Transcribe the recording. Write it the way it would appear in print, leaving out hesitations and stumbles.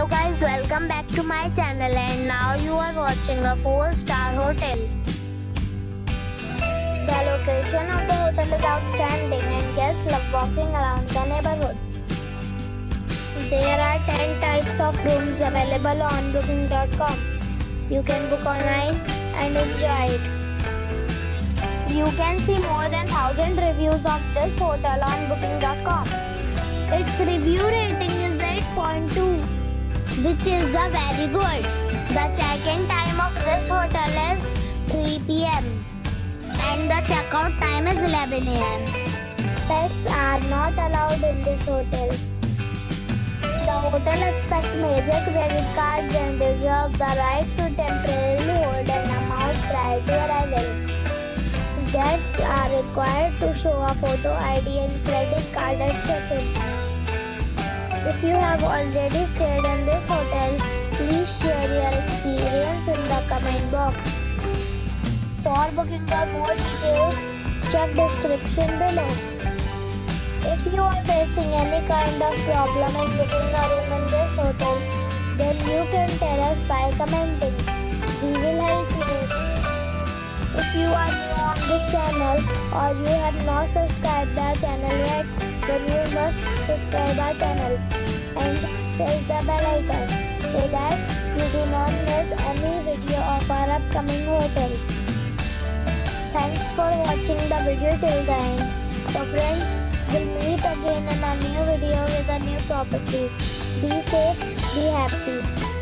Hello guys, welcome back to my channel, and now you are watching a 4-star hotel. The location of the hotel is outstanding and guests love walking around the neighborhood. There are 10 types of rooms available on booking.com. You can book online and enjoy it. You can see more than 1,000 reviews of this hotel on booking.com. Its review rating is 8.2, which is the very good. The check-in time of this hotel is 3 p.m. and the check-out time is 11 a.m. Pets are not allowed in this hotel. The hotel accepts major credit cards and reserves the right to temporarily hold an amount prior to arrival. Guests are required to show a photo ID and credit card at check-in. If you have already stayed in this hotel, please share your experience in the comment box. For booking or more details, check description below. If you are facing any kind of problem in booking a room in this hotel, then you can tell us by commenting. We will help you. If you are new on this channel or you have not subscribed our channel yet, then you must subscribe our channel and press the bell icon so that you do not miss any video of our upcoming hotel. Thanks for watching the video till the end. So friends, we'll meet again in a new video with a new property. Be safe, be happy.